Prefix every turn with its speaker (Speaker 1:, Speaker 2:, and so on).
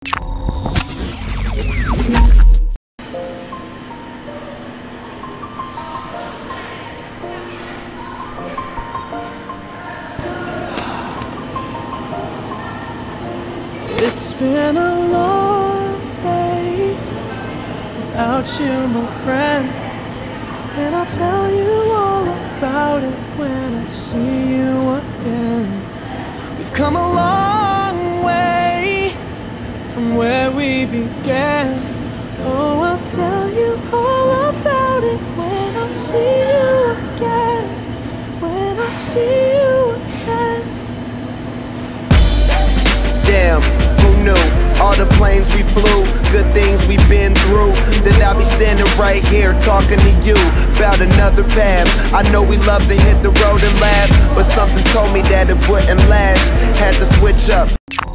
Speaker 1: It's been a long day without you, my friend, and I'll tell you all about it when I see you again. We've come a long way from where we began. Oh, I'll tell you all about it when I see you again. When I see you again.
Speaker 2: Damn, who knew? All the planes we flew, good things we've been through, that I'll be standing right here talking to you about another path. I know we love to hit the road and laugh, but something told me that it wouldn't last. Had to switch up.